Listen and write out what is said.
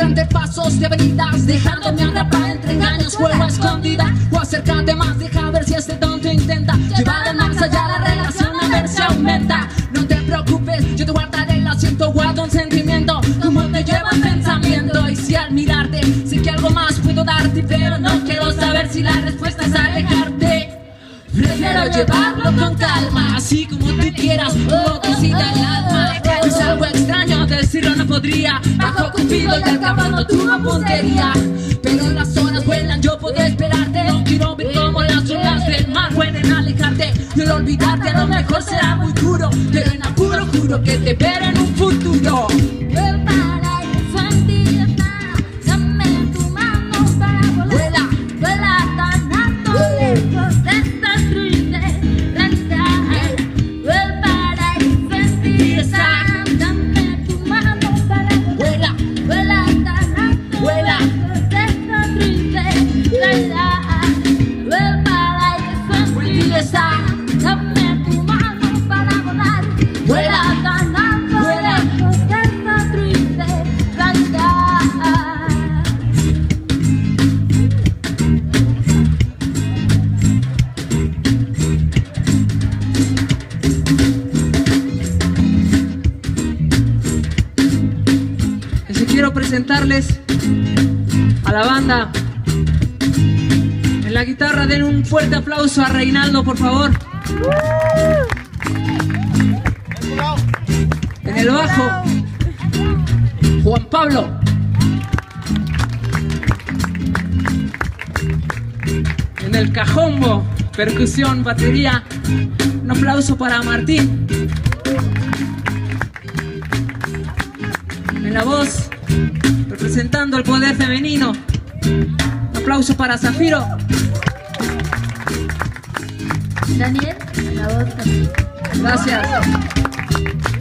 entre pasos de avenidas, dejándome atrapar entre engaños, juego a escondida. O acércate más, deja ver si este tonto intenta llevar más allá la relación, a ver si aumenta. No te preocupes, yo te guardaré el asiento, guardo un sentimiento, como te lleva el pensamiento. Y si al mirarte, sé que algo más puedo darte, pero no quiero saber si la respuesta es alejarte. Prefiero llevarlo con calma, así como tú quieras, como cosita el alma. Es algo extraño, decirlo no podría, bajo Cupido y acabando tu puntería. Pero las horas vuelan, yo puedo esperarte. No quiero ver cómo las olas del mar pueden alejarte. Y al olvidarte a lo mejor será muy duro, pero en apuro juro que te veré en un futuro. Quiero presentarles a la banda. En la guitarra den un fuerte aplauso a Reinaldo, por favor. En el bajo, Juan Pablo. En el cajombo, percusión, batería, un aplauso para Martín. En la voz, representando el poder femenino, un aplauso para Zafiro. Daniel, en la voz también. Gracias.